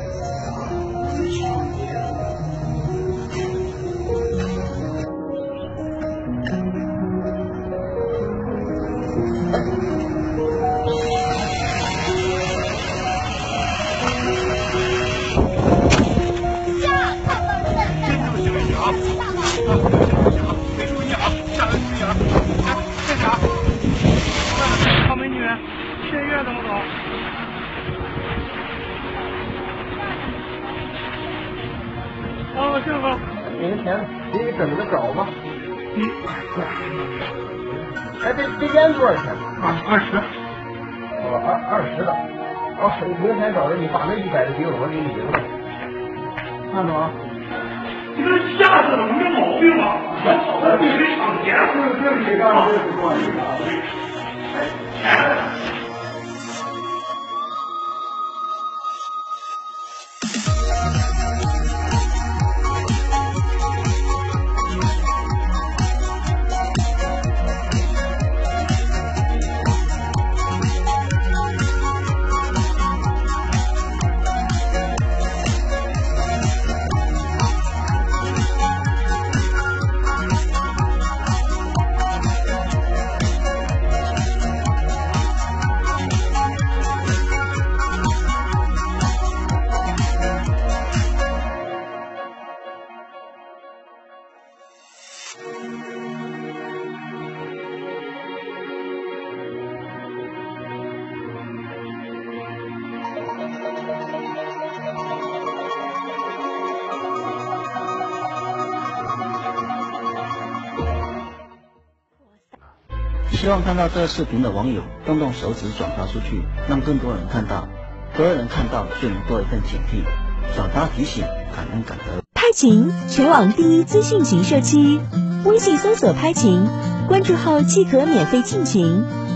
好美女，谢月怎么走？哦，这个。 明天给你整个找吧。哎，这烟多少钱 ？20。 哦，20的。哦，明天找着你把那100的给我给你留着。看着啊。 你这下子有没毛病啊？我跑到地里抢钱， 这你干的这是惯例啊！ 希望看到这视频的网友动动手指转发出去，让更多人看到，多人看到就能多一份警惕。转发提醒，感恩感德。 拍琴，全网第一资讯型社区，微信搜索拍琴，关注后即可免费进群。